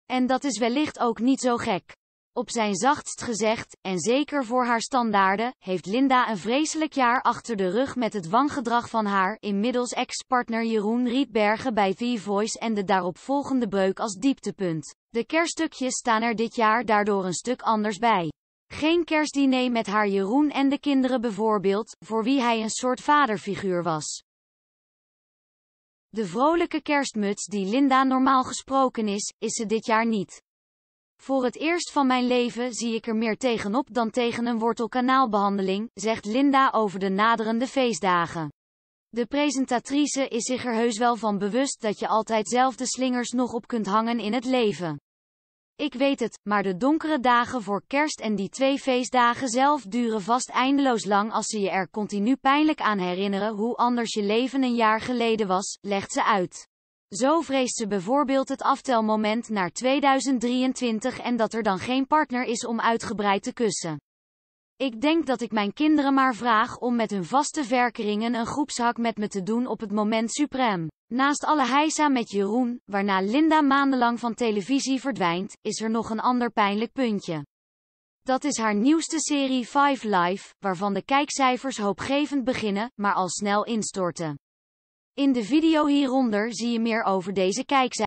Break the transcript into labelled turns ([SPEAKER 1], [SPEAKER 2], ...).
[SPEAKER 1] En dat is wellicht ook niet zo gek. Op zijn zachtst gezegd, en zeker voor haar standaarden, heeft Linda een vreselijk jaar achter de rug met het wangedrag van haar, inmiddels ex-partner Jeroen Rietbergen bij The Voice en de daaropvolgende breuk als dieptepunt. De kerststukjes staan er dit jaar daardoor een stuk anders bij. Geen kerstdiner met haar Jeroen en de kinderen bijvoorbeeld, voor wie hij een soort vaderfiguur was. De vrolijke kerstmuts die Linda normaal gesproken is ze dit jaar niet. Voor het eerst van mijn leven zie ik er meer tegenop dan tegen een wortelkanaalbehandeling, zegt Linda over de naderende feestdagen. De presentatrice is zich er heus wel van bewust dat je altijd zelf de slingers nog op kunt hangen in het leven. Ik weet het, maar de donkere dagen voor kerst en die 2 feestdagen zelf duren vast eindeloos lang als ze je er continu pijnlijk aan herinneren hoe anders je leven een jaar geleden was, legt ze uit. Zo vreest ze bijvoorbeeld het aftelmoment naar 2023 en dat er dan geen partner is om uitgebreid te kussen. Ik denk dat ik mijn kinderen maar vraag om met hun vaste verkeringen een groepshak met me te doen op het moment suprême. Naast alle heisa met Jeroen, waarna Linda maandenlang van televisie verdwijnt, is er nog een ander pijnlijk puntje. Dat is haar nieuwste serie 5 Live, waarvan de kijkcijfers hoopgevend beginnen, maar al snel instorten. In de video hieronder zie je meer over deze kijkcijfers.